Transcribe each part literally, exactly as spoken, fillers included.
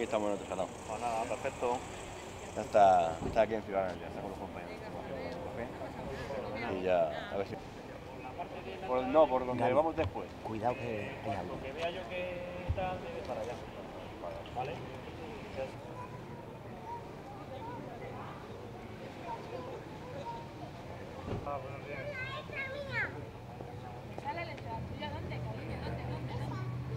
aquí estamos en otro salón. Pues nada, perfecto. Ya está, está aquí en Ciudadanos, ya está con los compañeros. Y ya, a ver si... Por, no, por donde Gaby, vamos después. Cuidado que hay algo. Lo que vea yo que está, debe estar allá. ¿Vale? Ah, buenos días. Sale el entrada. ¿Dónde, cariño? ¿Dónde, dónde, dónde?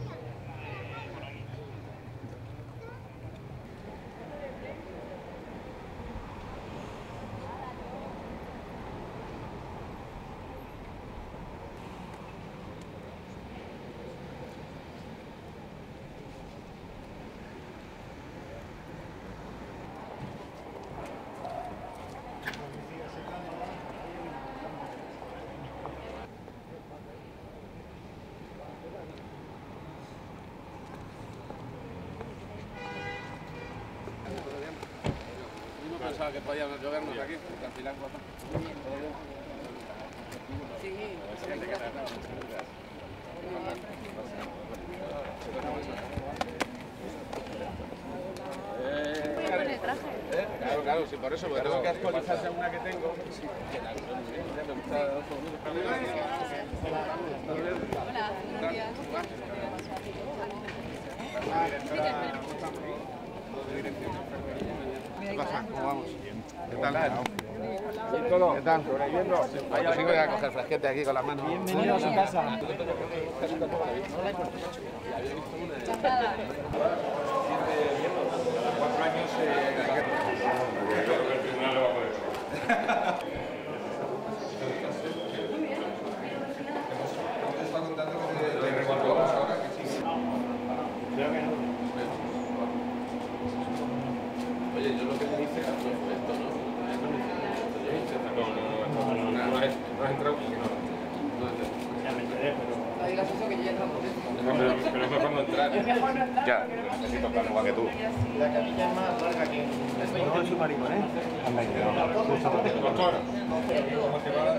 No pensaba que podíamos llovernos aquí, porque al final papá. Sí. Muy buen el traje. ¿Eh? Claro, claro, sí, por eso, porque tengo que actualizar según una que tengo. Que la me gusta. Hola, buenos días. ¿Qué pasa? ¿Cómo vamos? ¿Qué tal? ¿Qué tal? ¿Sobreviviendo? Vaya, sí voy a coger fresquete aquí con las manos. Bienvenido a su casa. Cuatro años Oye, yo lo que te hice fue esto, ¿no? No, no, no, no, no has entrado. Ya me enteré, pero... No digas eso que yo ya estamos dentro. Pero, pero es mejor no entrar. Es mejor no estar. Ya, necesito estar igual que tú. La capilla es más larga que... No es submarino, ¿eh? Anda, Doctor, ¿cómo te va?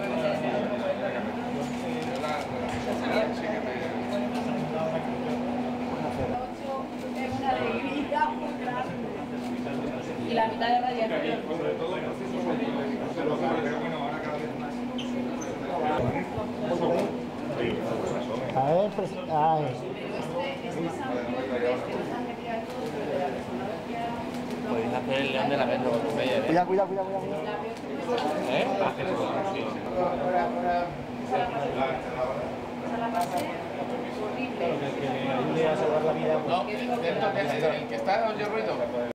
Es una alegría muy grande. Y la mitad de radiación. A ver, pues... Ay. Podéis hacer el león de la metro con tu media, ¿eh? Cuidado, cuidado, cuidado, cuidado. ¿Eh? Haces eso, sí. Se la pasé horrible. Que le ayude a salvar la vida. No, el que está, oye ruido.